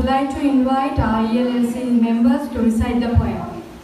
like to invite our ELLC members to recite the poem.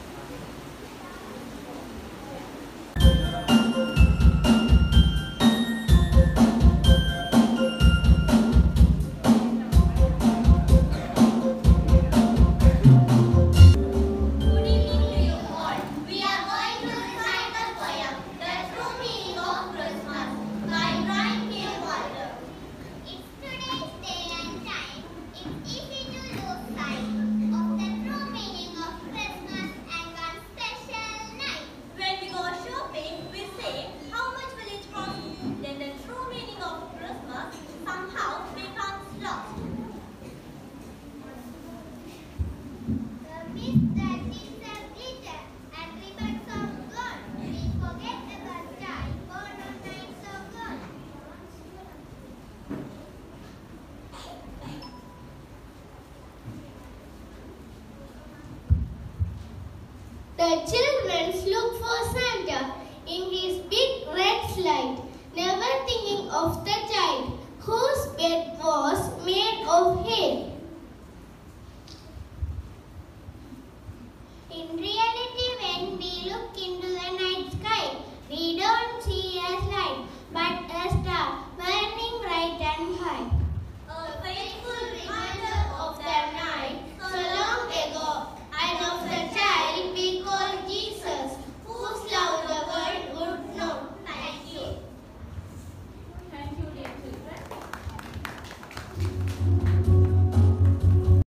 The children looked for Santa in his big red slide, never thinking of the child whose bed was made of hay.